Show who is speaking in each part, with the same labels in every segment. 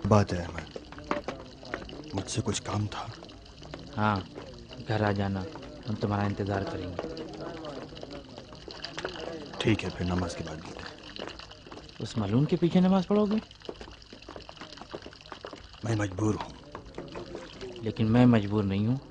Speaker 1: بات ہے احمد، مجھ سے کچھ کام تھا؟
Speaker 2: ہاں، گھر آ جانا، ہم تمہارا انتظار کریں گے۔
Speaker 1: ٹھیک ہے، پھر نماز کے بعد ملتے ہیں۔
Speaker 2: اس ملون کے پیچھے نماز پڑھو گے؟
Speaker 1: میں مجبور ہوں۔
Speaker 2: لیکن میں مجبور نہیں ہوں۔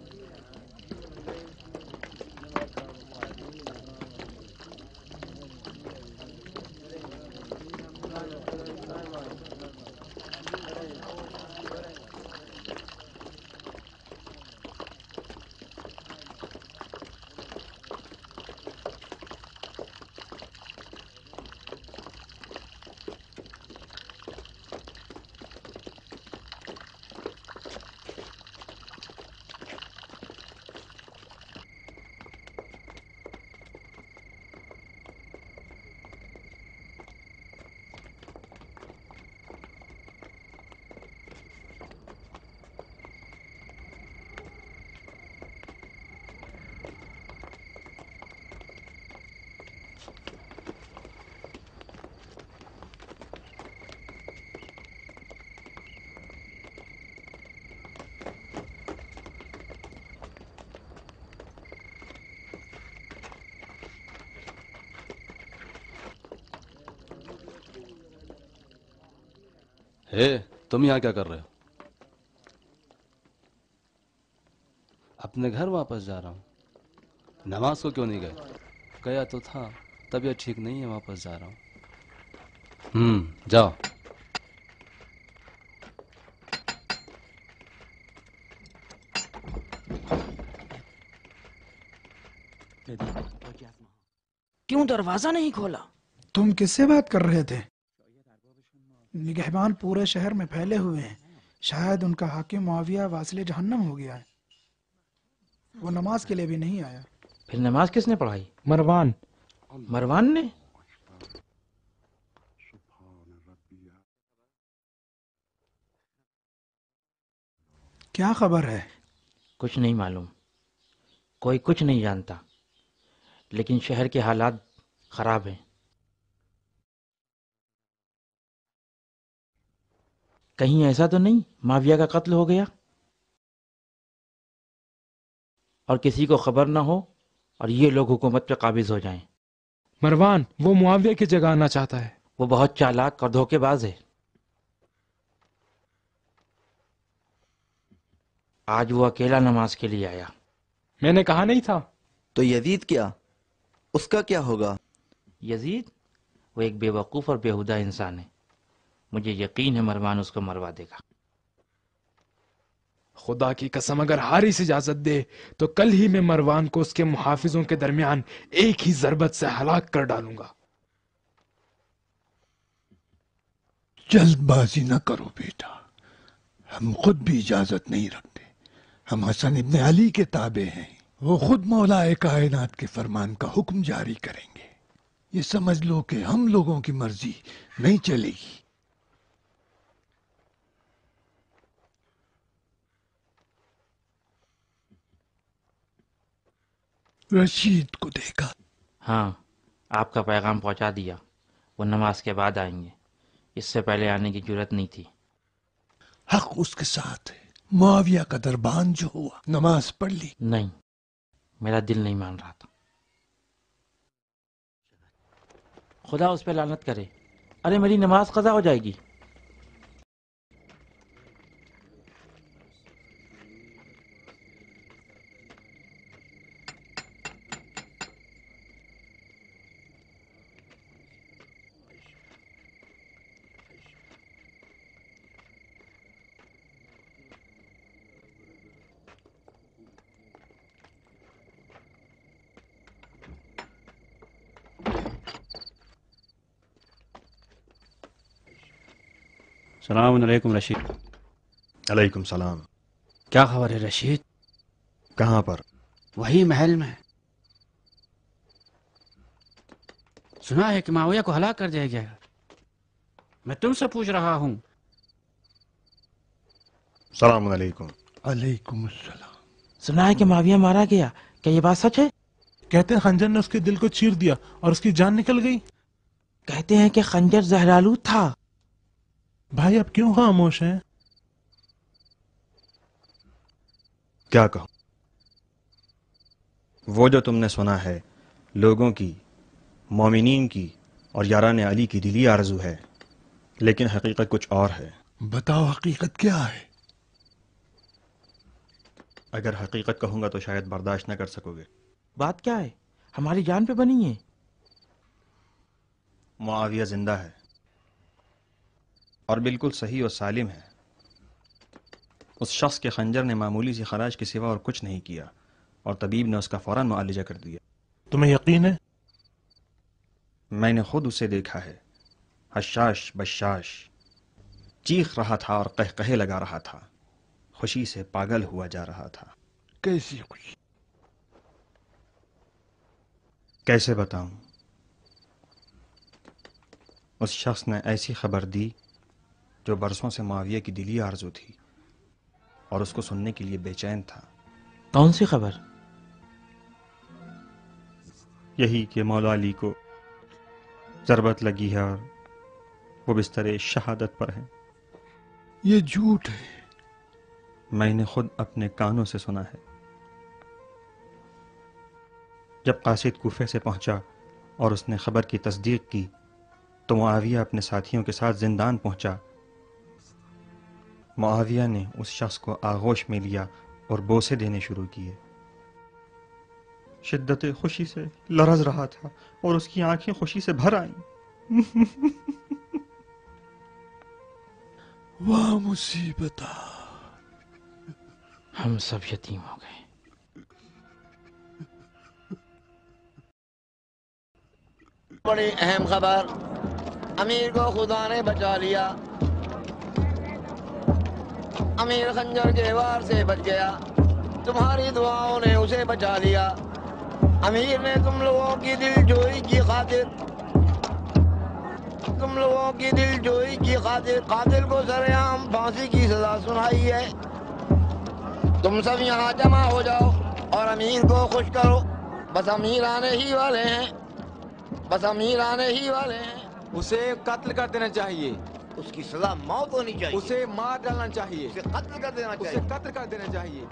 Speaker 3: تم یہاں کیا کر رہے ہو؟ اپنے گھر واپس جا رہا ہوں۔ نماز کو کیوں نہیں گئے؟ گیا تو تھا، طبیعت ٹھیک نہیں ہے، واپس جا رہا ہوں۔ جاؤ۔
Speaker 2: کیوں دروازہ نہیں کھولا؟
Speaker 4: تم کس سے بات کر رہے تھے؟ نگہبان پورے شہر میں پھیلے ہوئے ہیں، شاید ان کا حاکم معاویہ واصل جہنم ہو گیا ہے، وہ نماز کے لیے بھی نہیں آیا۔
Speaker 2: پھر نماز کس نے پڑھائی؟
Speaker 5: مروان۔
Speaker 2: مروان نے؟
Speaker 4: کیا خبر ہے؟
Speaker 2: کچھ نہیں معلوم، کوئی کچھ نہیں جانتا، لیکن شہر کے حالات خراب ہیں۔ کہیں ایسا تو نہیں معاویہ کا قتل ہو گیا اور کسی کو خبر نہ ہو اور یہ لوگ حکومت پہ قابض ہو جائیں؟
Speaker 5: مروان وہ معاویہ کی جگہ آنا چاہتا ہے۔
Speaker 2: وہ بہت چالاک اور دھوکے باز ہے۔ آج وہ اکیلا نماز کے لیے آیا۔
Speaker 5: میں نے کہا نہیں تھا؟
Speaker 6: تو یزید کیا؟ اس کا کیا ہوگا؟
Speaker 2: یزید وہ ایک بے وقوف اور بیہودہ انسان ہے، مجھے یقین ہے مروان اس کو مروا دے گا۔
Speaker 5: خدا کی قسم اگر حارث اجازت دے تو کل ہی میں مروان کو اس کے محافظوں کے درمیان ایک ہی ضربت سے ہلاک کر ڈالوں گا۔
Speaker 7: جلد بازی نہ کرو بیٹا، ہم خود بھی اجازت نہیں رکھتے، ہم حسن ابن علی کے تابع ہیں، وہ خود مولا کائنات کے فرمان کا حکم جاری کریں گے، یہ سمجھ لو کہ ہم لوگوں کی مرضی نہیں چلے گی۔ رشید کو دیکھا؟
Speaker 2: ہاں، آپ کا پیغام پہنچا دیا، وہ نماز کے بعد آئیں گے، اس سے پہلے آنے کی جرت نہیں تھی۔
Speaker 7: حق اس کے ساتھ ہے، معاویہ کا دربان جو ہوا، نماز پڑھ لی؟
Speaker 2: نہیں، میرا دل نہیں مان رہا تھا۔ خدا اس پہ لعنت کرے، ارے میری نماز قضا ہو جائے گی۔
Speaker 8: السلام علیکم رشید۔
Speaker 1: علیکم السلام۔
Speaker 8: کیا خبر ہے رشید؟
Speaker 1: کہاں پر؟
Speaker 8: وہی محل میں۔ سنا ہے کہ معاویہ کو ہلاک کر دیا گیا ہے، میں تم سے پوچھ رہا ہوں۔
Speaker 1: السلام علیکم۔
Speaker 7: علیکم السلام۔
Speaker 2: سنا ہے کہ معاویہ مارا گیا، کیا یہ بات سچ ہے؟
Speaker 9: کہتے ہیں خنجر نے اس کے دل کو چیر دیا اور اس کی جان نکل گئی۔
Speaker 2: کہتے ہیں کہ خنجر زہرآلود تھا۔
Speaker 9: بھائی اب کیوں خاموش ہیں؟
Speaker 1: کیا کہوں؟ وہ جو تم نے سنا ہے لوگوں کی، مومنین کی اور یاران علی کی دلی آرزو ہے، لیکن حقیقت کچھ اور ہے۔
Speaker 7: بتاؤ حقیقت کیا ہے؟
Speaker 1: اگر حقیقت کہوں گا تو شاید برداشت نہ کر سکو گے۔
Speaker 2: بات کیا ہے؟ ہماری جان پہ بنی ہے۔
Speaker 1: معاویہ زندہ ہے اور بالکل صحیح اور سالم ہے۔ اس شخص کے خنجر نے معمولی سی خراش کے سوا اور کچھ نہیں کیا، اور طبیب نے اس کا فوراً معالجہ کر دیا۔
Speaker 9: تمہیں یقین ہے؟
Speaker 1: میں نے خود اسے دیکھا ہے، حشاش بشاش چیخ رہا تھا اور قہقہے لگا رہا تھا، خوشی سے پاگل ہوا جا رہا تھا۔
Speaker 7: کیسی خوشی؟
Speaker 1: کیسے بتاؤں؟ اس شخص نے ایسی خبر دی جو برسوں سے معاویہ کی دلی آرزو تھی اور اس کو سننے کے لیے بے چین تھا۔
Speaker 2: کون سی خبر؟
Speaker 1: یہی کہ مولا علی کو ضربت لگی ہے اور وہ بستر شہادت پر ہیں۔
Speaker 7: یہ جھوٹ ہے۔
Speaker 1: میں نے خود اپنے کانوں سے سنا ہے۔ جب قاصد کوفے سے پہنچا اور اس نے خبر کی تصدیق کی تو معاویہ اپنے ساتھیوں کے ساتھ زندان پہنچا۔ معاویہ نے اس شخص کو آغوش میں لیا اور بوسے دینے شروع کیے۔ شدت خوشی سے لرز رہا تھا اور اس کی آنکھیں خوشی سے بھر آئیں۔
Speaker 7: واہ مصیبتہ!
Speaker 2: ہم سب یتیم ہو گئے۔
Speaker 10: بڑی اہم خبر، امیر کو خدا نے بچا لیا۔ امیر خنجر کے وار سے بچ گیا، تمہاری دعاؤں نے اسے بچا لیا۔ امیر نے تم لوگوں کی دل جوئی کی خاطر قاتل کو سرعام پھانسی کی سزا سنائی ہے۔ تم سب یہاں جمع ہو جاؤ اور امیر کو خوش کرو، بس امیر آنے ہی والے ہیں، بس امیر آنے ہی والے ہیں۔
Speaker 11: اسے قتل کر دینا چاہیے،
Speaker 10: اس کی سزا موت ہونی چاہیے،
Speaker 11: اسے مار ڈالنا چاہیے،
Speaker 10: اسے قتل کر دینا چاہیے،
Speaker 11: اسے قتل کر دینا چاہیے۔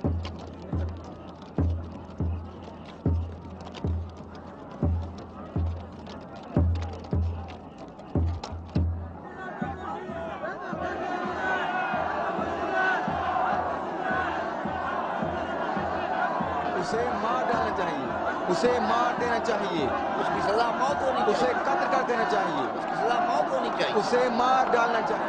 Speaker 11: اسے مار ڈالنا چاہیے، اسے مار دینا چاہیے،
Speaker 10: اس کی سزا موت ہونی چاہیے،
Speaker 11: اسے قتل کر دینا چاہیے،
Speaker 10: اس کی سزا موت ہونی چاہیے،
Speaker 11: اسے مار ڈالنا چاہیے۔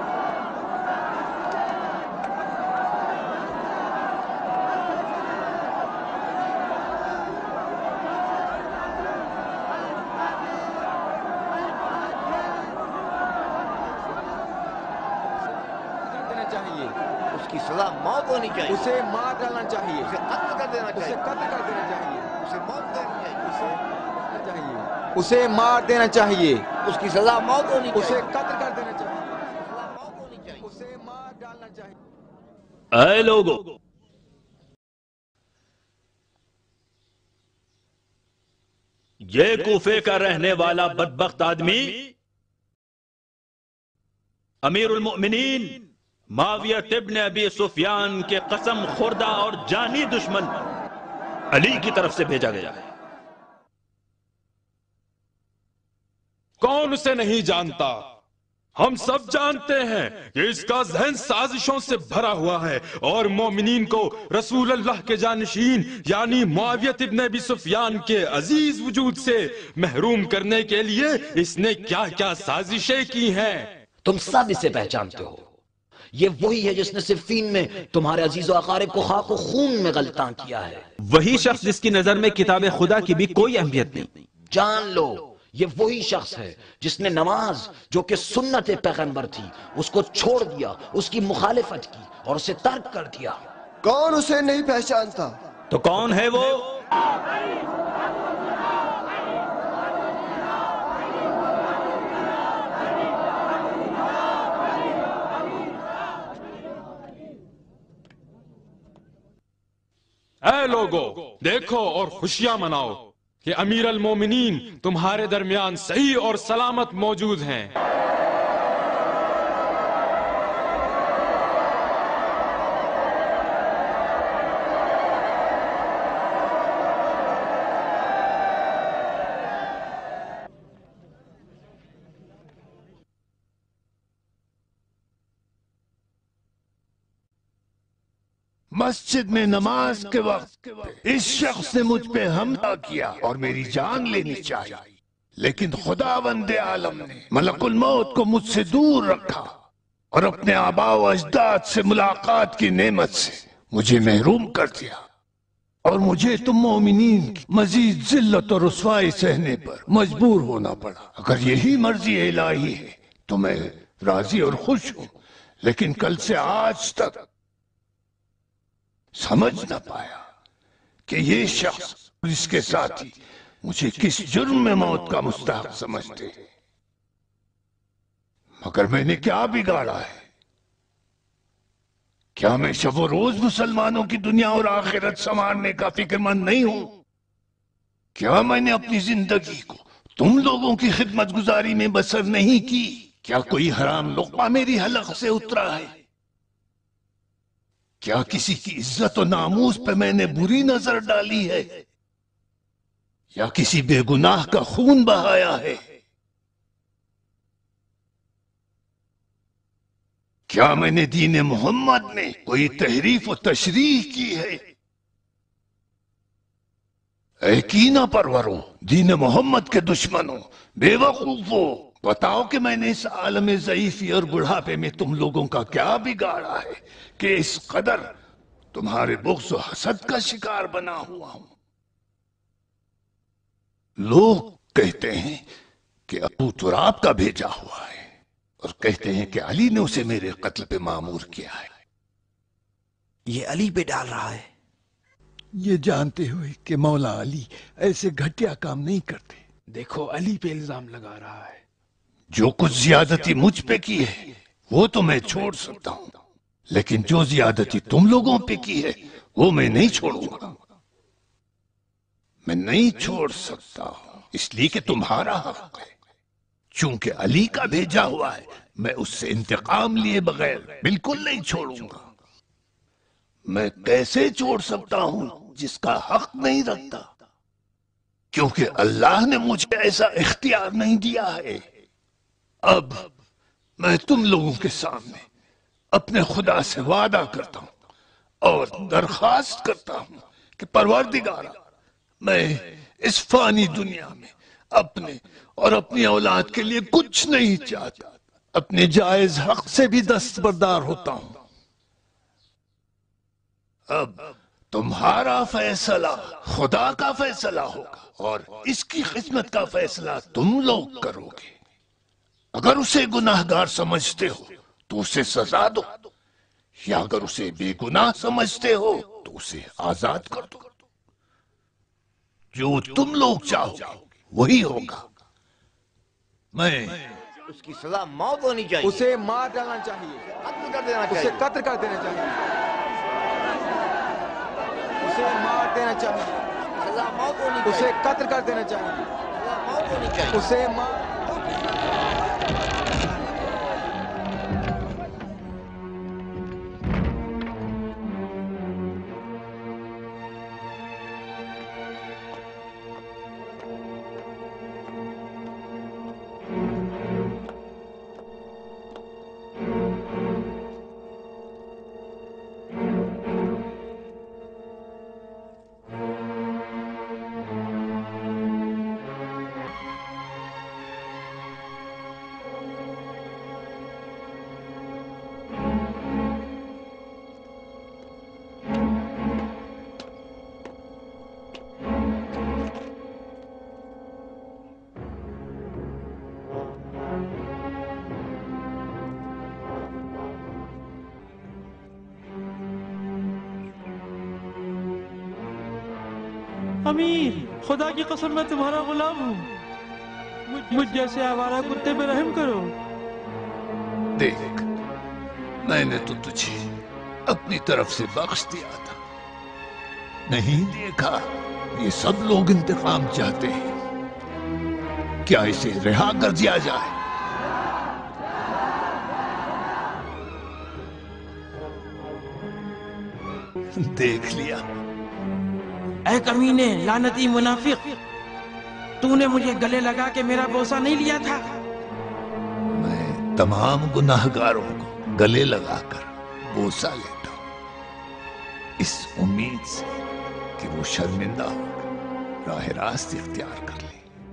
Speaker 10: اس کی سزا موت ہونی چاہیے،
Speaker 11: اسے مار ڈالنا چاہیے،
Speaker 10: اسے قتل کر دینا چاہیے،
Speaker 11: اسے قتل کر دینا چاہیے،
Speaker 10: اسے موت دینی چاہیے،
Speaker 11: اسے مار دینا چاہیے،
Speaker 10: اس کی سزا موت ہونی چاہیے،
Speaker 11: اسے قتل کر دینا چاہیے،
Speaker 10: سزا موت ہونی چاہیے،
Speaker 11: اسے مار ڈالنا چاہیے۔
Speaker 12: اے لوگو، یہ کوفے کا رہنے والا بدبخت آدمی امیر المؤمنین معاویہ ابن ابی سفیان کے قسم خوردہ اور جانی دشمن علی کی طرف سے بھیجا گیا ہے۔
Speaker 5: کون اسے نہیں جانتا؟ ہم سب جانتے ہیں کہ اس کا ذہن سازشوں سے بھرا ہوا ہے اور مومنین کو رسول اللہ کے جانشین یعنی معاویہ ابن ابی سفیان کے عزیز وجود سے محروم کرنے کے لیے اس نے کیا کیا سازشیں کی ہیں۔
Speaker 13: تم سب اسے پہچانتے ہو، یہ وہی ہے جس نے صفین میں تمہارے عزیز و اقارب کو خاک و خون میں غلطاں کیا ہے،
Speaker 14: وہی شخص جس کی نظر میں کتاب خدا کی بھی کوئی اہمیت نہیں۔
Speaker 13: جان لو یہ وہی شخص ہے جس نے نماز جو کہ سنت پیغمبر تھی اس کو چھوڑ دیا، اس کی مخالفت کی اور اسے ترک کر دیا۔
Speaker 15: کون اسے نہیں پہچانتا؟
Speaker 12: تو کون ہے وہ؟
Speaker 5: اے لوگو، دیکھو اور خوشیاں مناؤ کہ امیر المومنین تمہارے درمیان صحیح اور سلامت موجود ہیں۔
Speaker 7: مسجد میں نماز کے وقت اس شخص نے مجھ پہ حملہ کیا اور میری جان لینی چاہی، لیکن خداوند عالم نے ملک الموت کو مجھ سے دور رکھا اور اپنے آباء و اجداد سے ملاقات کی نعمت سے مجھے محروم کر دیا، اور مجھے تم مومنین کی مزید ذلت اور رسوائی سہنے پر مجبور ہونا پڑا۔ اگر یہی مرضی الہی ہے تو میں راضی اور خوش ہوں، لیکن کل سے آج تک سمجھ نہ پایا کہ یہ شخص اور اس کے ساتھی مجھے کس جرم میں موت کا مستحق سمجھتے ہیں، مگر میں نے کیا بگاڑا ہے؟ کیا میں شب و روز مسلمانوں کی دنیا اور آخرت سنوارنے کا فکر مند نہیں ہوں؟ کیا میں نے اپنی زندگی کو تم لوگوں کی خدمت گزاری میں بسر نہیں کی؟ کیا کوئی حرام لقمہ میری حلق سے اترا ہے؟ کیا کسی کی عزت و ناموس پہ میں نے بری نظر ڈالی ہے، یا کسی بے گناہ کا خون بہایا ہے؟ کیا میں نے دین محمد میں کوئی تحریف و تشریح کی ہے؟ اے کینہ پروروں، دین محمد کے دشمنوں، بے وقوفوں، بتاؤ کہ میں نے اس عالم ضعیفی اور بڑھاپے میں تم لوگوں کا کیا بگاڑا ہے کہ اس قدر تمہارے بغض و حسد کا شکار بنا ہوا ہوں؟ لوگ کہتے ہیں کہ ابو تراب کا بھیجا ہوا ہے، اور کہتے ہیں کہ علی نے اسے میرے قتل پہ مامور کیا ہے۔
Speaker 6: یہ علی پہ ڈال رہا ہے،
Speaker 7: یہ جانتے ہوئے کہ مولا علی ایسے گھٹیا کام نہیں کرتے۔
Speaker 16: دیکھو علی پہ الزام لگا رہا ہے۔
Speaker 7: جو کچھ زیادتی مجھ پہ کی ہے وہ تو میں چھوڑ سکتا ہوں، لیکن جو زیادتی تم لوگوں پہ کی ہے وہ میں نہیں چھوڑوں گا۔ میں نہیں چھوڑ سکتا ہوں اس لیے کہ تمہارا حق ہے۔ چونکہ علی کا بھیجا ہوا ہے، میں اس سے انتقام لیے بغیر بالکل نہیں چھوڑوں گا۔ میں کیسے چھوڑ سکتا ہوں جس کا حق نہیں رکھتا؟ کیونکہ اللہ نے مجھے ایسا اختیار نہیں دیا ہے۔ اب میں تم لوگوں کے سامنے اپنے خدا سے وعدہ کرتا ہوں اور درخواست کرتا ہوں کہ پروردگارا، میں اس فانی دنیا میں اپنے اور اپنی اولاد کے لیے کچھ نہیں چاہتا، اپنے جائز حق سے بھی دستبردار ہوتا ہوں۔ اب تمہارا فیصلہ خدا کا فیصلہ ہوگا، اور اس کی خدمت کا فیصلہ تم لوگ کرو گے۔ اگر اسے گناہگار سمجھتے ہو تو اسے سزا دو، یا اگر اسے بے گناہ سمجھتے ہو تو اسے آزاد کر دو۔ جو تم لوگ چاہو وہی ہوگا۔ میں
Speaker 10: اس کی سزا موت ہونی چاہیے،
Speaker 11: اسے مار ڈالنا چاہیے،
Speaker 10: قتل کر دینا چاہیے،
Speaker 11: اسے قتل کر دینا چاہیے، اسے مار دینا چاہیے،
Speaker 10: سزا موت ہونی چاہیے،
Speaker 11: اسے قتل کر دینا چاہیے،
Speaker 10: سزا موت ہونی چاہیے،
Speaker 11: اسے مار
Speaker 17: امیر، خدا کی قسم میں تمہارا غلام ہوں، مجھ جیسے آوارہ کتے پہ رحم کرو۔
Speaker 7: دیکھ، میں نے تو تجھے اپنی طرف سے بخش دیا تھا، نہیں دیکھا یہ سب لوگ انتقام چاہتے ہیں، کیا اسے رہا کر دیا جائے؟ دیکھ لیا؟
Speaker 2: اے کمینے، لعنتی منافق، تو نے مجھے گلے لگا کے میرا بوسہ نہیں لیا تھا؟
Speaker 7: میں تمام گناہگاروں کو گلے لگا کر بوسہ لیتا ہوں، اس امید سے کہ وہ شرمندہ ہو کر راہ راست اختیار کر لے۔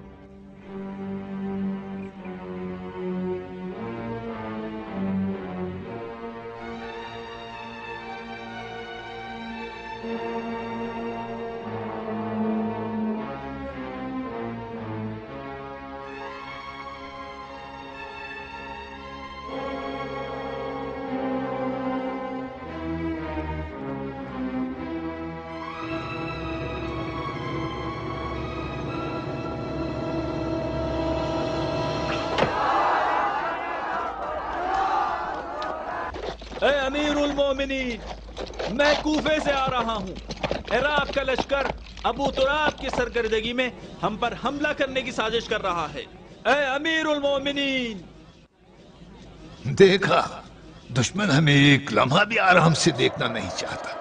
Speaker 12: اے امیر المومنین، میں کوفے سے آ رہا ہوں۔ عراق کا لشکر ابو تراب کی سرکردگی میں ہم پر حملہ کرنے کی سازش کر رہا ہے۔ اے امیر المومنین،
Speaker 7: دیکھا، دشمن ہمیں ایک لمحہ بھی آرام سے دیکھنا نہیں چاہتا۔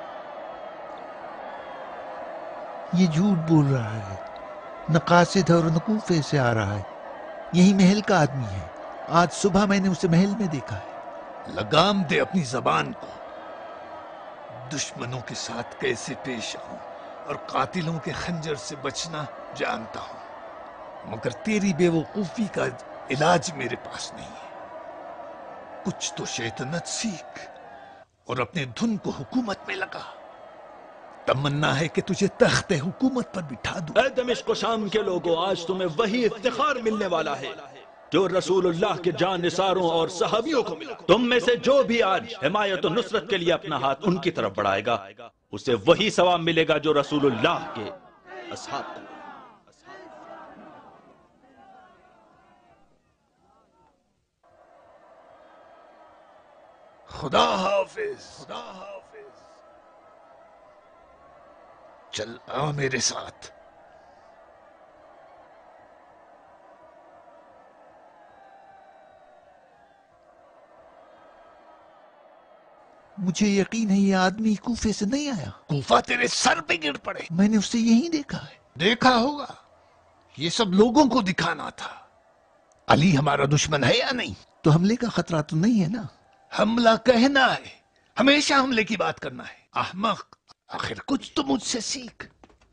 Speaker 18: یہ جھوٹ بول رہا ہے، نہ قاصد اور نہ کوفے سے آ رہا ہے، یہی محل کا آدمی ہے۔ آج صبح میں نے اسے محل میں دیکھا ہے۔
Speaker 7: لگام دے اپنی زبان کو۔ دشمنوں کے ساتھ کیسے پیش آؤں اور قاتلوں کے خنجر سے بچنا جانتا ہوں، مگر تیری بے وقوفی کا علاج میرے پاس نہیں ہے۔ کچھ تو شیطنت سیکھ اور اپنے دھن کو حکومت میں لگا۔ تمنا ہے کہ تجھے تخت حکومت پر بٹھا دوں۔
Speaker 12: اے دمشق و شام کے لوگوں، آج تمہیں وہی افتخار ملنے والا ہے جو رسول اللہ کے جان نثاروں اور صحابیوں کو ملا۔ تم میں سے جو بھی آج حمایت و نصرت کے لیے اپنا ہاتھ ان کی طرف بڑھائے گا، اسے وہی ثواب ملے گا جو رسول اللہ کے اصحاب کو۔
Speaker 7: خدا حافظ۔ چل آ میرے ساتھ۔
Speaker 18: مجھے یقین ہے یہ آدمی کوفے سے نہیں آیا۔
Speaker 7: کوفہ تیرے سر پہ گر پڑے۔
Speaker 18: میں نے اسے یہیں دیکھا ہے۔
Speaker 7: دیکھا ہوگا، یہ سب لوگوں کو دکھانا تھا۔ علی ہمارا دشمن ہے یا نہیں؟
Speaker 18: تو حملے کا خطرہ تو نہیں ہے نا؟
Speaker 7: حملہ کہنا ہے، ہمیشہ حملے کی بات کرنا ہے۔ احمق، آخر کچھ تو مجھ سے سیکھ۔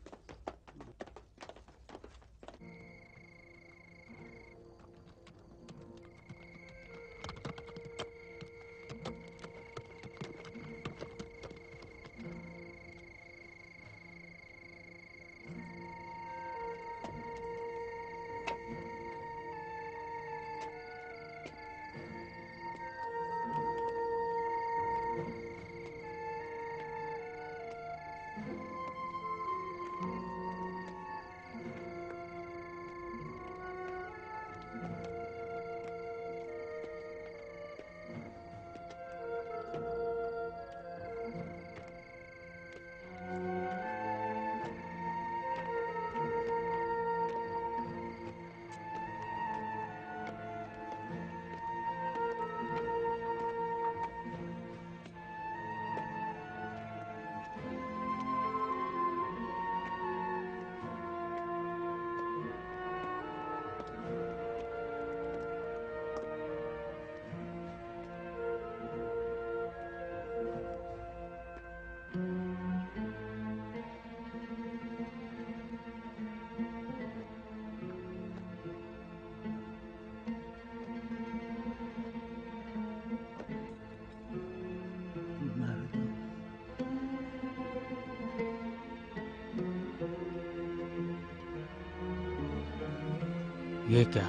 Speaker 2: یہ کیا؟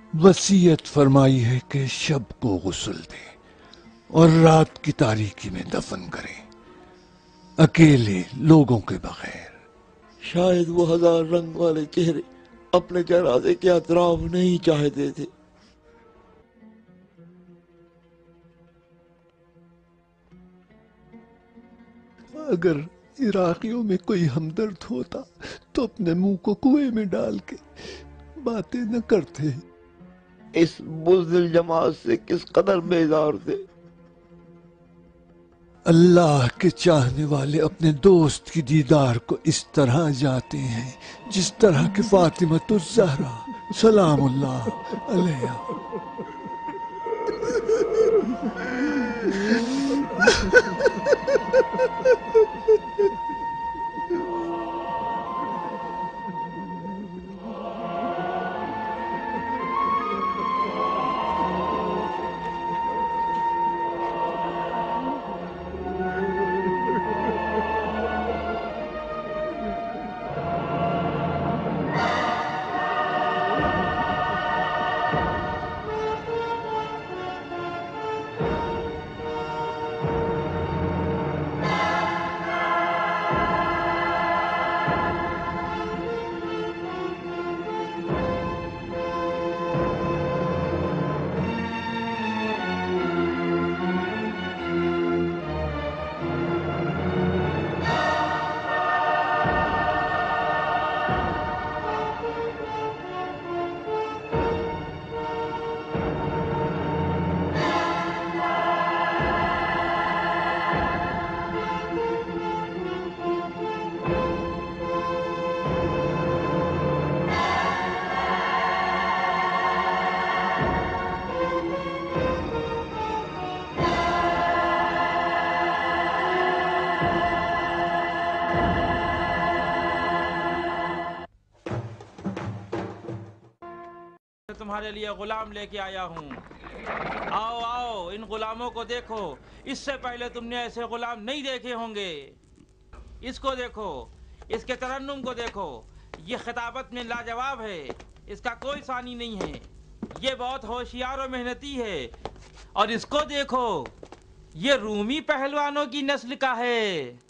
Speaker 7: वसीयत फरमाई है कि शब को गुस्ल दें और रात की तारीकी में दफन करें, अकेले लोगों के बगैर।
Speaker 6: शायद वो 1000 रंग वाले चेहरे अपने जनाजे के अतराफ नहीं चाहते थे।
Speaker 7: अगर इराकियों में कोई हमदर्द होता तो अपने मुंह को कुएं में डाल के बातें न करते।
Speaker 6: इस बुज़दिल जमात से किस कदर बेजार थे।
Speaker 7: अल्लाह के चाहने वाले अपने दोस्त की दीदार को इस तरह जाते हैं जिस तरह के फातिमतुज़ ज़हरा सलामुल्लाह अलैहा।
Speaker 2: तुम्हारे लिए गुलाम लेके आया हूँ। आओ आओ, इन गुलामों को देखो। इससे पहले तुमने ऐसे गुलाम नहीं देखे होंगे। इसको देखो, इसके तरन्नुम को देखो। ये खिताबत में लाजवाब है, इसका कोई सानी नहीं है। ये बहुत होशियार और मेहनती है। और इसको देखो, ये रूमी पहलवानों की नस्ल का है।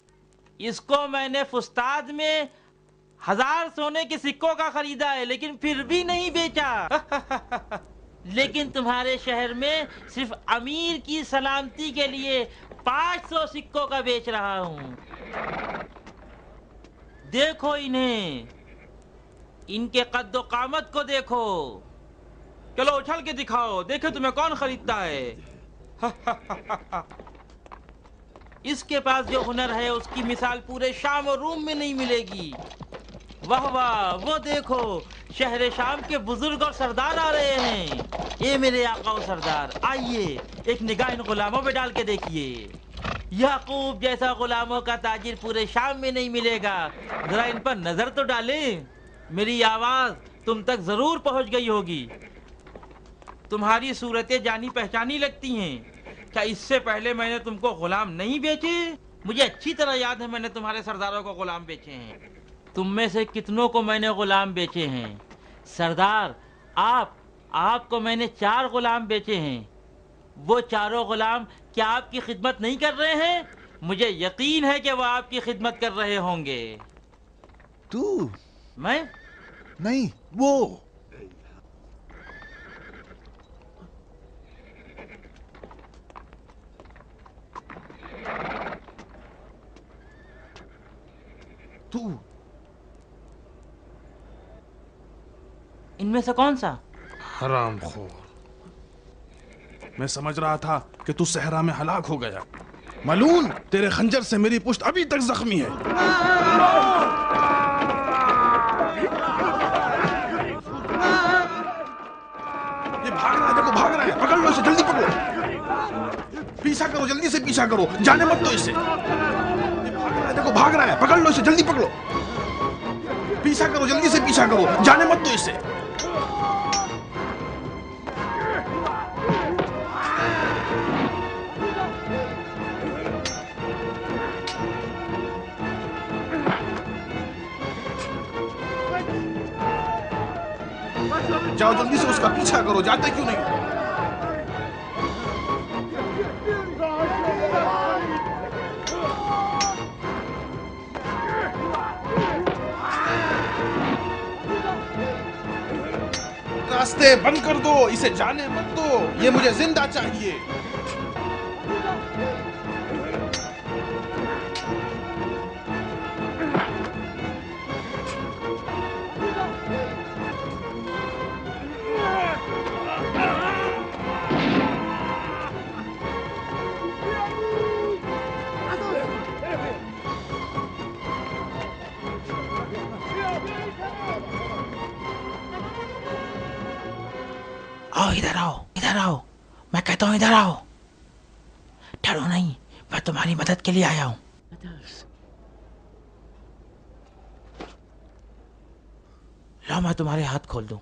Speaker 2: इसको मैंने फुस्ताद में 1000 सोने के सिक्कों का खरीदा है, लेकिन फिर भी नहीं बेचा। लेकिन तुम्हारे शहर में सिर्फ अमीर की सलामती के लिए 500 सिक्कों का बेच रहा हूँ। देखो इन्हें, इनके कद्दो कामत को देखो। चलो उछल के दिखाओ, देखो तुम्हें कौन खरीदता है। इसके पास जो हुनर है उसकी मिसाल पूरे शाम और रूम में नहीं मिलेगी। वाह वाह, वो देखो, शहर शाम के बुजुर्ग और सरदार आ रहे हैं। ये मेरे आका और सरदार, आइए एक निगाह इन गुलामों पे डाल के देखिए। याकूब जैसा गुलामों का ताजिर पूरे शाम में नहीं मिलेगा। जरा इन पर नजर तो डालें। मेरी आवाज तुम तक जरूर पहुंच गई होगी। तुम्हारी सूरतें जानी पहचानी लगती हैं। क्या इससे पहले मैंने तुमको गुलाम नहीं बेचे? मुझे अच्छी तरह याद है, मैंने तुम्हारे सरदारों को गुलाम बेचे हैं। तुम में से कितनों को मैंने गुलाम बेचे हैं? सरदार, आपको मैंने 4 गुलाम बेचे हैं। वो चारों गुलाम क्या आपकी खिदमत नहीं कर रहे हैं? मुझे यकीन है कि वो आपकी खिदमत कर रहे होंगे।
Speaker 18: तू?
Speaker 2: मैं
Speaker 18: नहीं, वो।
Speaker 2: तू? इनमें से कौन सा?
Speaker 9: हरामखोर, मैं समझ रहा था कि तू सहरा में हलाक हो गया। मलून, तेरे खंजर से मेरी पुश्त अभी तक जख्मी है। ये भाग रहा है, देखो भाग रहा है। पकड़ लो इसे, जल्दी पकड़ो। पीछा करो, जल्दी से पीछा करो, जाने मत दो इसे। ये भाग रहा है, देखो भाग रहा है। पकड़ लो इसे, जल्दी पकड़ो। पीछा करो, जल्दी से पीछा करो, जाने मत दो इसे। जाओ जल्दी से उसका पीछा करो, जाते क्यों नहीं? रास्ते बंद कर दो, इसे जाने मत दो, ये मुझे जिंदा चाहिए।
Speaker 2: आओ इधर आओ, इधर आओ, मैं कहता हूँ इधर आओ। डरो नहीं, मैं तुम्हारी मदद के लिए आया हूँ। लो मैं तुम्हारे हाथ खोल दूं।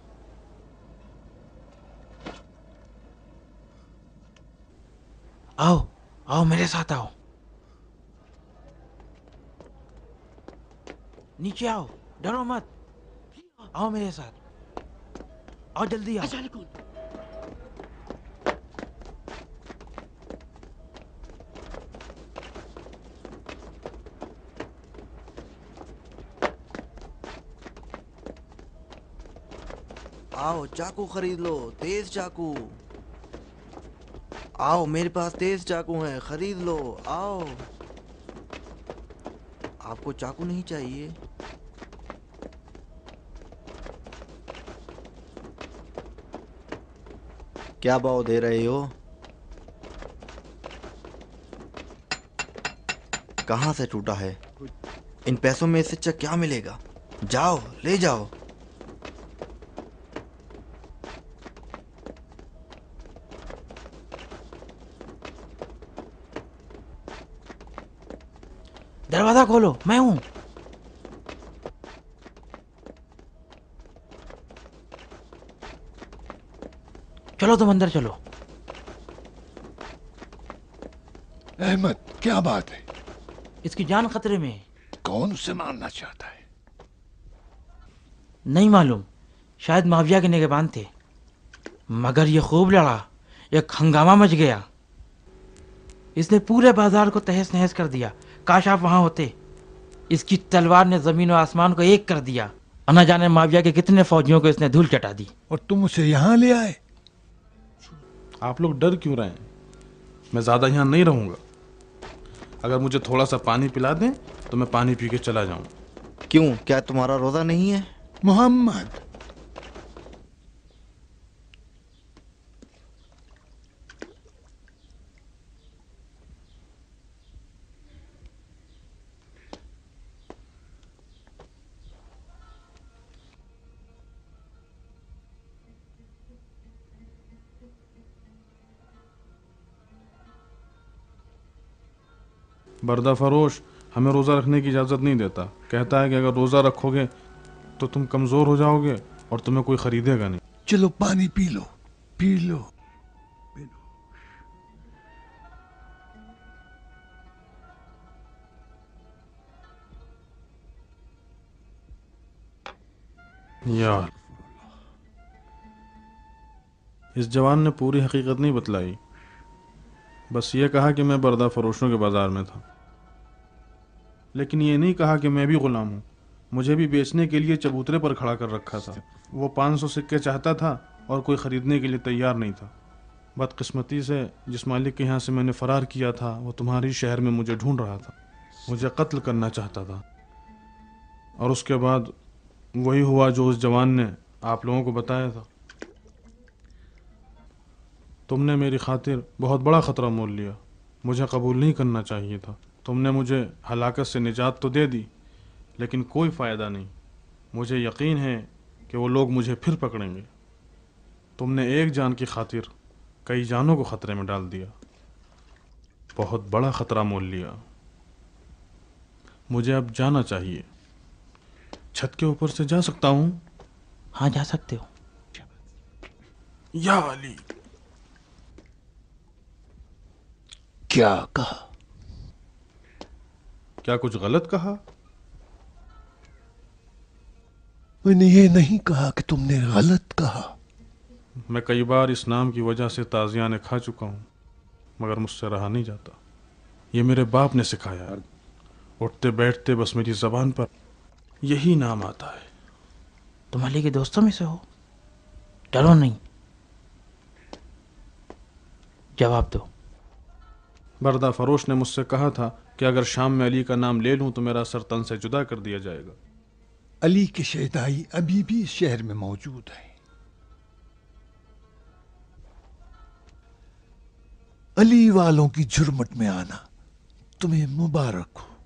Speaker 2: आओ आओ मेरे साथ आओ, नीचे आओ, डरो मत, आओ मेरे साथ, आओ जल्दी आओ।
Speaker 19: आओ चाकू खरीद लो, तेज चाकू। आओ मेरे पास तेज चाकू हैं, खरीद लो, आओ। आपको चाकू नहीं चाहिए? क्या भाव दे रहे हो? कहाँ से टूटा है? इन पैसों में इससे अच्छा क्या मिलेगा? जाओ ले जाओ।
Speaker 2: दरवाजा खोलो, मैं हूं। चलो तुम अंदर चलो।
Speaker 7: अहमद, क्या बात है?
Speaker 2: इसकी जान खतरे में है।
Speaker 7: कौन उसे मारना चाहता है?
Speaker 2: नहीं मालूम, शायद माविया के निगहबान थे, मगर ये खूब लड़ा, एक हंगामा मच गया। इसने पूरे बाजार को तहस नहस कर दिया। काश आप वहां होते। इसकी तलवार ने जमीन और आसमान को एक कर दिया। न जाने माविया के कितने फौजियों को इसने धूल चटा दी।
Speaker 7: और तुम उसे यहाँ ले आए?
Speaker 5: आप लोग डर क्यों रहे हैं? मैं ज्यादा यहाँ नहीं रहूंगा। अगर मुझे थोड़ा सा पानी पिला दें तो मैं पानी पी के चला जाऊं।
Speaker 19: क्यों, क्या तुम्हारा रोजा नहीं है?
Speaker 7: मोहम्मद,
Speaker 5: बर्दा फरोश हमें रोज़ा रखने की इजाज़त नहीं देता। कहता है कि अगर रोज़ा रखोगे तो तुम कमज़ोर हो जाओगे और तुम्हें कोई ख़रीदेगा नहीं।
Speaker 7: चलो पानी पी लो, पी लो।
Speaker 5: यार, इस जवान ने पूरी हकीकत नहीं बतलाई, बस ये कहा कि मैं बर्दा फरोशों के बाजार में था, लेकिन ये नहीं कहा कि मैं भी गुलाम हूँ। मुझे भी बेचने के लिए चबूतरे पर खड़ा कर रखा था। वो 500 सिक्के चाहता था और कोई ख़रीदने के लिए तैयार नहीं था। बदकिस्मती से जिस मालिक के यहाँ से मैंने फ़रार किया था वो तुम्हारी शहर में मुझे ढूंढ रहा था, मुझे कत्ल करना चाहता था। और उसके बाद वही हुआ जो उस जवान ने आप लोगों को बताया था। तुमने मेरी खातिर बहुत बड़ा ख़तरा मोल लिया। मुझे कबूल नहीं करना चाहिए था। तुमने मुझे हलाकत से निजात तो दे दी, लेकिन कोई फ़ायदा नहीं। मुझे यकीन है कि वो लोग मुझे फिर पकड़ेंगे। तुमने एक जान की खातिर कई जानों को ख़तरे में डाल दिया। बहुत बड़ा ख़तरा मोल लिया। मुझे अब जाना चाहिए। छत के ऊपर से जा सकता हूँ?
Speaker 2: हाँ, जा सकते हो।
Speaker 5: या अली,
Speaker 7: क्या कहा?
Speaker 5: क्या कुछ गलत कहा?
Speaker 7: मैंने ये नहीं कहा कि तुमने गलत कहा।
Speaker 5: मैं कई बार इस नाम की वजह से ताजियाने खा चुका हूँ, मगर मुझसे रहा नहीं जाता। ये मेरे बाप ने सिखाया है। उठते बैठते बस मेरी जबान पर यही नाम आता है।
Speaker 2: तुम अली के दोस्तों में से हो? डरो नहीं, जवाब दो।
Speaker 5: बरदा फरोश ने मुझसे कहा था कि अगर शाम में अली का नाम ले लूं तो मेरा सर तन से जुदा कर दिया जाएगा।
Speaker 7: अली के शहदाई अभी भी इस शहर में मौजूद है। अली वालों की झुरमुट में आना तुम्हें मुबारक हो।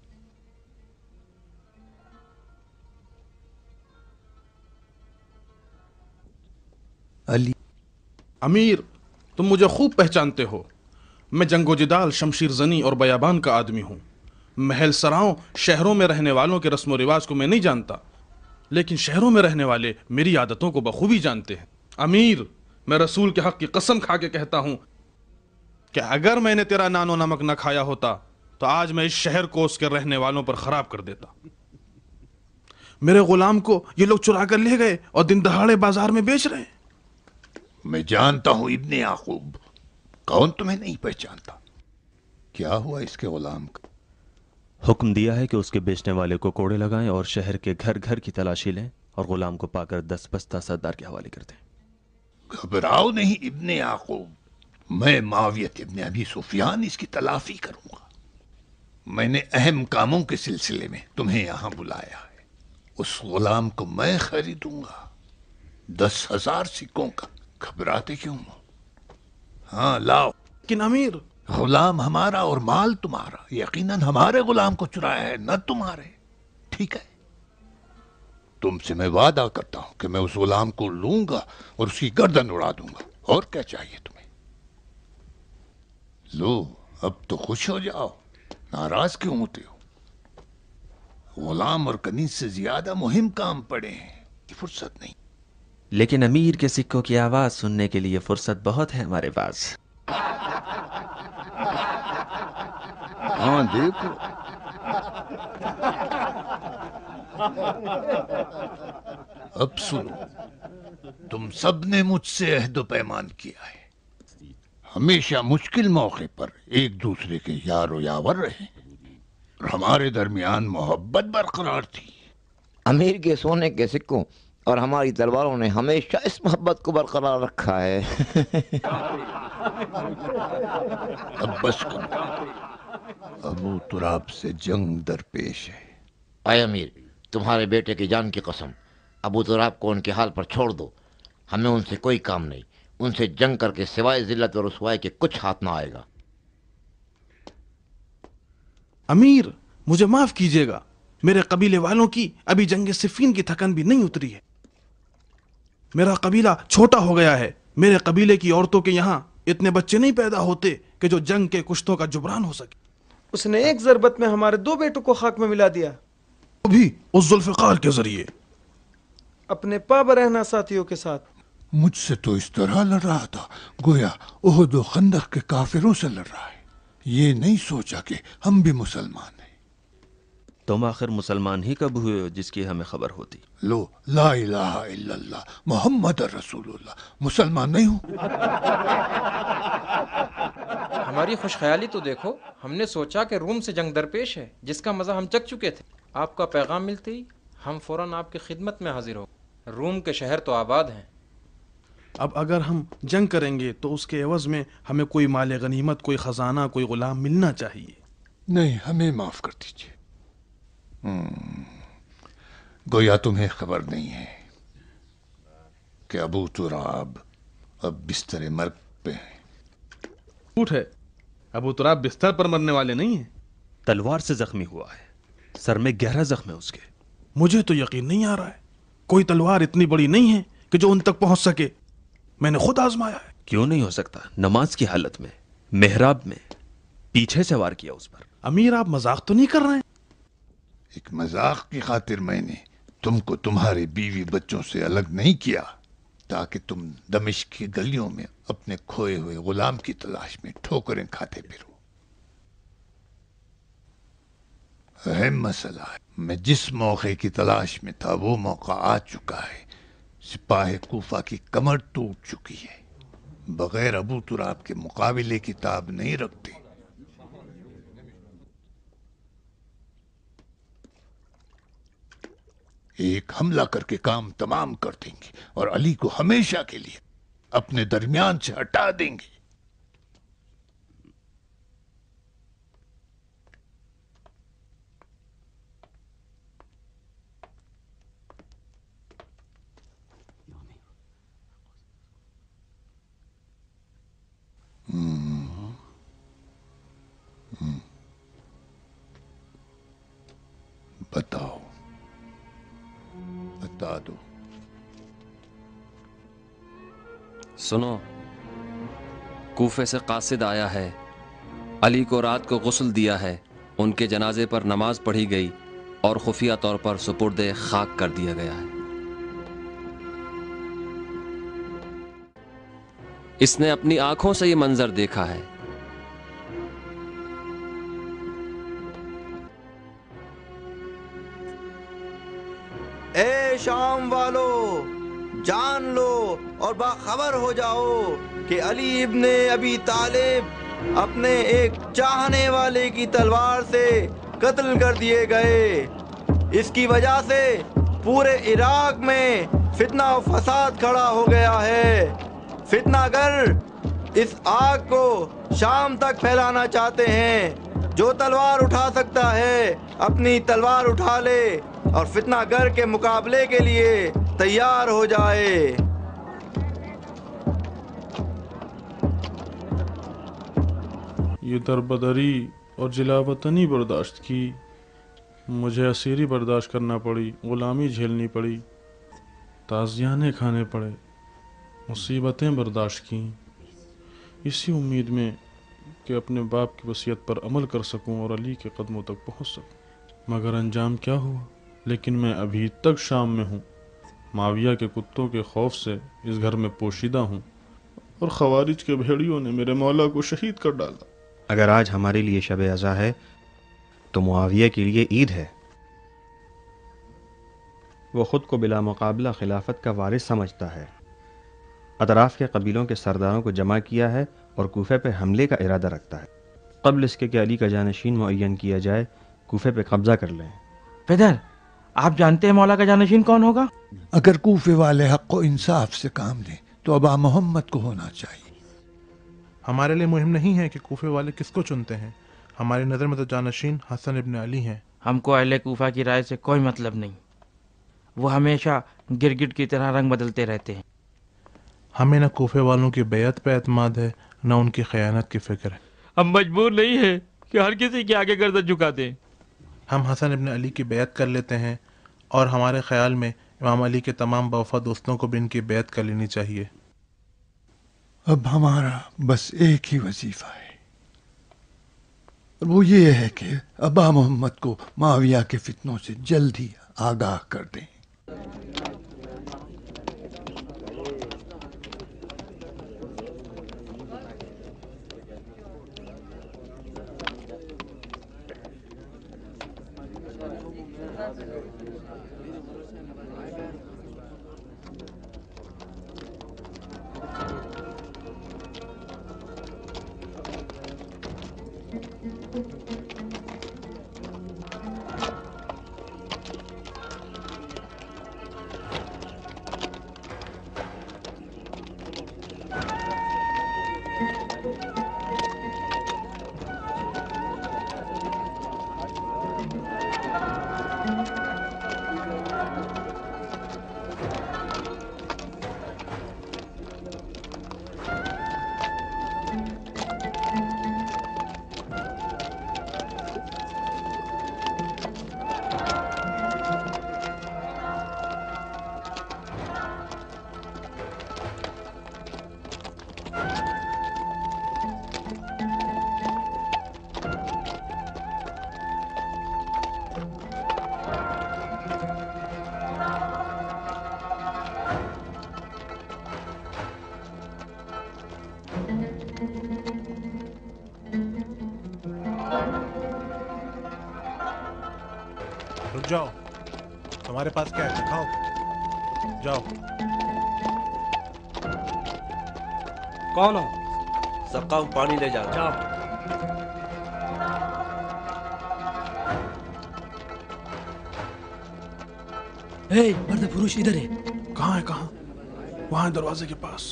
Speaker 7: अली।
Speaker 5: अमीर, तुम मुझे खूब पहचानते हो। मैं जंगो जिदाल, शमशीर जनी और बयाबान का आदमी हूँ। महल सराओं, शहरों में रहने वालों के रस्म रिवाज को मैं नहीं जानता, लेकिन शहरों में रहने वाले मेरी आदतों को बखूबी जानते हैं। अमीर, मैं रसूल के हक की कसम खा के कहता हूँ कि अगर मैंने तेरा नानो नमक न खाया होता तो आज मैं इस शहर को उसके रहने वालों पर खराब कर देता। मेरे गुलाम को ये लोग चुरा कर ले गए और दिन दहाड़े बाजार में बेच रहे हैं।
Speaker 7: मैं जानता हूं इब्ने याकूब, कौन तुम्हें नहीं पहचानता। क्या हुआ इसके गुलाम का?
Speaker 20: हुक्म दिया है कि उसके बेचने वाले को कोड़े लगाएं और शहर के घर घर की तलाशी लें और गुलाम को पाकर 10 बस्ता सरदार के हवाले कर दें।
Speaker 7: घबराओ नहीं इब्ने याकूब, मैं मावियत इब्ने अबी सुफियान इसकी तलाफी करूंगा। मैंने अहम कामों के सिलसिले में तुम्हें यहां बुलाया है। उस गुलाम को मैं खरीदूंगा 10,000 सिक्कों का। घबराते क्यों हो? हाँ लाओ।
Speaker 5: लेकिन अमीर,
Speaker 7: गुलाम हमारा और माल तुम्हारा। यकीनन हमारे गुलाम को चुराया है, न तुम्हारे। ठीक है, तुमसे मैं वादा करता हूं कि मैं उस गुलाम को लूंगा और उसकी गर्दन उड़ा दूंगा। और क्या चाहिए तुम्हें? लो, अब तो खुश हो जाओ, नाराज क्यों होते हो? गुलाम और कनीज से ज्यादा मुहिम काम पड़े हैं, फुर्सत नहीं।
Speaker 20: लेकिन अमीर के सिक्कों की आवाज सुनने के लिए फुर्सत बहुत है हमारे पास।
Speaker 7: हाँ देखो, अब सुनो, तुम सब ने मुझसे अहद पैमान किया है हमेशा मुश्किल मौके पर एक दूसरे के यारो यावर रहे और हमारे दरमियान मोहब्बत बरकरार थी।
Speaker 10: अमीर के सोने के सिक्कों और हमारी तलवारों ने हमेशा इस मोहब्बत को बरकरार रखा है।
Speaker 7: अब बस करो, अबू तुराब से जंग दरपेश है।
Speaker 10: आए अमीर, तुम्हारे बेटे की जान की कसम, अबू तुराब को उनके हाल पर छोड़ दो। हमें उनसे कोई काम नहीं। उनसे जंग करके सिवाय जिल्लत और रुसवाई के कुछ हाथ ना आएगा।
Speaker 5: अमीर, मुझे माफ कीजिएगा, मेरे कबीले वालों की अभी जंग सिफीन की थकन भी नहीं उतरी है। मेरा कबीला छोटा हो गया है। मेरे कबीले की औरतों के यहाँ इतने बच्चे नहीं पैदा होते कि जो जंग के कुश्तों का जुबरान हो सके।
Speaker 21: उसने एक ज़रबत में हमारे 2 बेटों को खाक में मिला दिया,
Speaker 5: वो भी उस जुल्फ़िकार के जरिए,
Speaker 21: अपने पाबरहना साथियों के साथ।
Speaker 7: मुझसे तो इस तरह लड़ रहा था गोया ओहद और खंदक के काफिरों से लड़ रहा है। ये नहीं सोचा कि हम भी मुसलमान हैं।
Speaker 20: तुम आखिर मुसलमान ही कब हुए हो जिसकी हमें खबर होती?
Speaker 7: लो, ला इलाहा इल्लल्लाह मुहम्मद रसूलुल्लाह, मुसलमान नहीं हूँ।
Speaker 22: हमारी खुशख्याली तो देखो, हमने सोचा कि रूम से जंग दरपेश है जिसका मजा हम चख चुके थे। आपका पैगाम मिलते ही हम फौरन आपकी खिदमत में हाजिर हो। रूम के शहर तो आबाद हैं।
Speaker 5: अब अगर हम जंग करेंगे तो उसके एवज में हमें कोई माल गनीमत, कोई खजाना, कोई गुलाम मिलना चाहिए।
Speaker 7: नहीं, हमें माफ कर दीजिए। गोया तुम्हें खबर नहीं है कि अबू तुराब अब बिस्तर मर्ग पे है।
Speaker 5: झूठ है, अबू तुराब बिस्तर पर मरने वाले नहीं हैं।
Speaker 20: तलवार से जख्मी हुआ है, सर में गहरा जख्म है उसके।
Speaker 5: मुझे तो यकीन नहीं आ रहा है, कोई तलवार इतनी बड़ी नहीं है कि जो उन तक पहुंच सके। मैंने खुद आजमाया है।
Speaker 20: क्यों नहीं हो सकता? नमाज की हालत में, मेहराब में, पीछे से वार किया उस पर।
Speaker 5: अमीर, आप मजाक तो नहीं कर रहे हैं?
Speaker 7: एक मजाक की खातिर मैंने तुमको तुम्हारे बीवी बच्चों से अलग नहीं किया ताकि तुम दमिश्क की गलियों में अपने खोए हुए गुलाम की तलाश में ठोकरें खाते फिरो। अहम मसला है, मैं जिस मौके की तलाश में था वो मौका आ चुका है। सिपाही कूफा की कमर टूट चुकी है, बगैर अबू तुराब के मुकाबले की ताब नहीं रखते। एक हमला करके काम तमाम कर देंगे और अली को हमेशा के लिए अपने दरमियान से हटा देंगे। बताओ, बता दो।
Speaker 3: सुनो, कूफे से कासिद आया है, अली को रात को गुस्ल दिया है, उनके जनाजे पर नमाज पढ़ी गई और खुफिया तौर पर सुपुर्दे खाक कर दिया गया है। इसने अपनी आंखों से ये मंजर देखा है।
Speaker 19: ए शाम वालो, जान लो और बाखबर हो जाओ कि अली इब्ने अबी तालिब अपने एक चाहने वाले की तलवार से कत्ल कर दिए गए। इसकी वजह से पूरे इराक में फितना और फसाद खड़ा हो गया है। फितनागर इस आग को शाम तक फैलाना चाहते हैं। जो तलवार उठा सकता है अपनी तलवार उठा ले और फितनागर के मुकाबले के लिए तैयार हो जाए।
Speaker 4: ये दरबदरी और जिलावतनी बर्दाश्त की, मुझे असीरी बर्दाश्त करना पड़ी, गुलामी झेलनी पड़ी, ताज़ियाने खाने पड़े, मुसीबतें बर्दाश्त की, इसी उम्मीद में कि अपने बाप की वसीयत पर अमल कर सकूं और अली के कदमों तक पहुंच सकूं। मगर अंजाम क्या हुआ? लेकिन मैं अभी तक शाम में हूँ, माविया के कुत्तों के खौफ से इस घर में पोशीदा हूँ और खवारिज के भेड़ियों ने मेरे मौला को शहीद कर डाला।
Speaker 1: अगर आज हमारे लिए शब अज़ा है तो मुआविया के लिए ईद है। वो खुद को बिला मुकाबला खिलाफत का वारिस समझता है। अतराफ के कबीलों के सरदारों को जमा किया है और कूफे पे हमले का इरादा रखता है। कब्ल इसके कि अली का जानशीन मुअय्यन किया जाए, कूफे पे कब्जा कर लें।
Speaker 2: पेदर, आप जानते हैं मौला का जानशीन कौन होगा?
Speaker 7: अगर कूफे वाले हक व इंसाफ से काम लें तो अबा मोहम्मद को होना चाहिए।
Speaker 9: हमारे लिए मुहिम नहीं है कि कूफे वाले किसको चुनते हैं। हमारी नज़र में तो जानशीन हसन इब्न अली हैं।
Speaker 2: हमको अहले कूफा की राय से कोई मतलब नहीं। वो हमेशा गिरगिट की तरह रंग बदलते रहते हैं।
Speaker 9: हमें न कूफे वालों की बेयत पे एतमाद है, न उनकी खयानत की फिक्र है।
Speaker 17: हम मजबूर नहीं है कि हर किसी के आगे गर्दन झुका दें।
Speaker 9: हम हसन इब्न अली की बेयत कर लेते हैं और हमारे ख्याल में इमाम अली के तमाम वफा दोस्तों को भी इनकी बेयत कर लेनी चाहिए।
Speaker 7: अब हमारा बस एक ही वजीफा है, वो ये है कि अबा मोहम्मद को माविया के फितनों से जल्द ही आगाह कर दें।
Speaker 9: रुक जाओ, तुम्हारे पास क्या है दिखाओ।
Speaker 4: जाओ।
Speaker 8: कौन हो?
Speaker 19: सबका पानी ले जाओ।
Speaker 8: जाओ। मर्द पुरुष इधर है।
Speaker 9: कहाँ है? कहाँ? वहां है, दरवाजे के पास।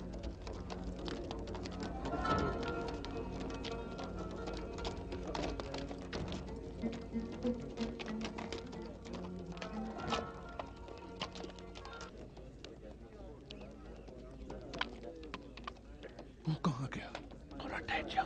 Speaker 7: वो कहाँ गया? थोड़ा ठहर जाओ।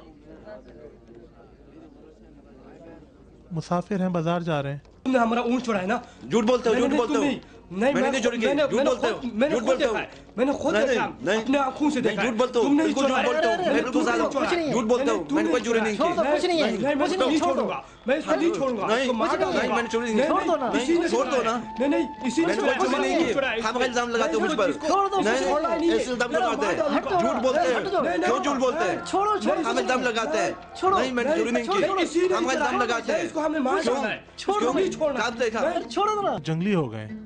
Speaker 4: मुसाफिर हैं, बाजार जा रहे हैं।
Speaker 8: तुमने हमारा ऊँट चुराया है ना?
Speaker 19: झूठ बोलते हो, झूठ बोलते हो।
Speaker 8: नहीं, मैंने
Speaker 19: चोरी की। झूठ बोलते हो।
Speaker 8: मैंने खुद देखा है। मैंने खुद देखा, अपने आंखों से देखा।
Speaker 19: झूठ बोलते हो, बिल्कुल झूठ बोलते हो। मैं बिल्कुल झूठ बोलते हो। मैंने कोई चोरी नहीं की।
Speaker 8: कुछ नहीं है। मैं नहीं छोड़ूंगा। मैं इसको नहीं छोड़ूंगा।
Speaker 19: नहीं, मैंने चोरी नहीं की। छोड़ दो ना। छोड़ दो ना।
Speaker 8: नहीं, इसी ने
Speaker 19: चोरी नहीं की। हम इल्जाम लगाते हो मुझ पर। नहीं, ऐसे इल्जाम लगाते हैं। झूठ बोलते हैं। क्यों झूठ बोलते हैं? हम इल्जाम लगाते हैं। नहीं, मैंने चोरी नहीं की। हम इल्जाम लगाते हैं।
Speaker 8: इसको हमने मार छोड़ना है।
Speaker 19: क्यों? कब देखा?
Speaker 4: जंगली हो गए।